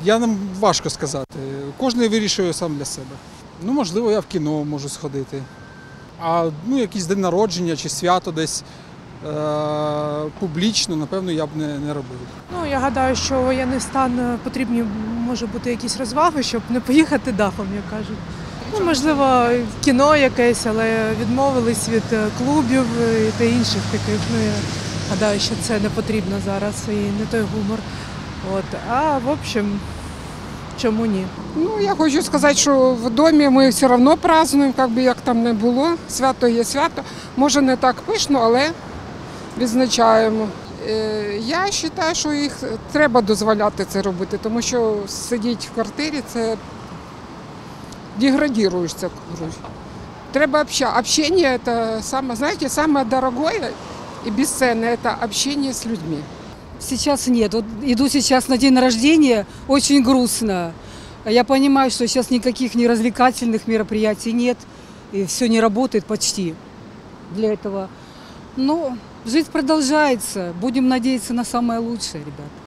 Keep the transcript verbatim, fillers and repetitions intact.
Я нам важко сказати. Кожен вирішує сам для себе. Ну, можливо, я в кіно можу сходити. А ну, якийсь день народження чи свято десь е- публічно, напевно, я б не, не робив. Ну, я гадаю, що воєнний стан потрібні може бути якісь розваги, щоб не поїхати дахом, як кажуть. Ну, можливо, кіно якесь, але відмовились від клубів та інших таких. Ну, я гадаю, що це не потрібно зараз і не той гумор. От. А в общем, чому ні? Ну, я хочу сказати, що в домі ми все одно празднуємо, як би як там не було. Свято є свято. Може не так пишно, але відзначаємо. Е, Я вважаю, що їх треба дозволяти це робити, тому що сидіти в квартирі – це деградируєшся. Треба общаться. Общение – це саме, знаєте, самое дорогое и бесценное – это общение с людьми. Сейчас нет. Вот иду сейчас на день рождения, очень грустно. Я понимаю, что сейчас никаких ни развлекательных мероприятий нет, и все не работает почти для этого. Но жизнь продолжается. Будем надеяться на самое лучшее, ребята.